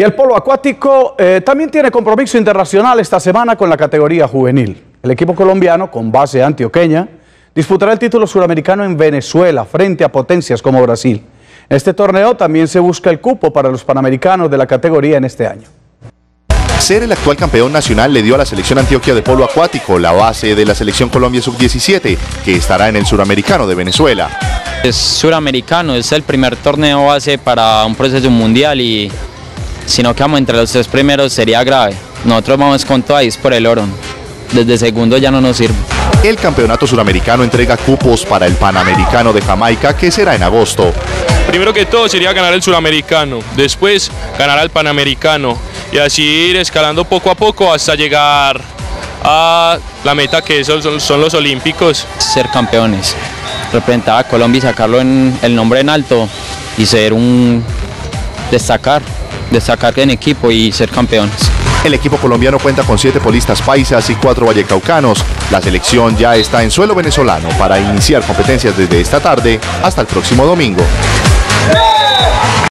Y el polo acuático también tiene compromiso internacional esta semana con la categoría juvenil. El equipo colombiano, con base antioqueña, disputará el título suramericano en Venezuela, frente a potencias como Brasil. En este torneo también se busca el cupo para los panamericanos de la categoría en este año. Ser el actual campeón nacional le dio a la selección Antioquia de polo acuático la base de la selección Colombia sub-17, que estará en el suramericano de Venezuela. Es suramericano, es el primer torneo base para un proceso mundial y si no quedamos entre los tres primeros sería grave. Nosotros vamos con todo ahí por el oro, desde segundo ya no nos sirve. El campeonato suramericano entrega cupos para el Panamericano de Jamaica, que será en agosto. Primero que todo sería ganar el suramericano, después ganar al panamericano y así ir escalando poco a poco hasta llegar a la meta que son los olímpicos. Ser campeones, representar a Colombia y sacarlo en el nombre en alto y ser destacar en equipo y ser campeones. El equipo colombiano cuenta con 7 polistas paisas y 4 vallecaucanos. La selección ya está en suelo venezolano para iniciar competencias desde esta tarde hasta el próximo domingo.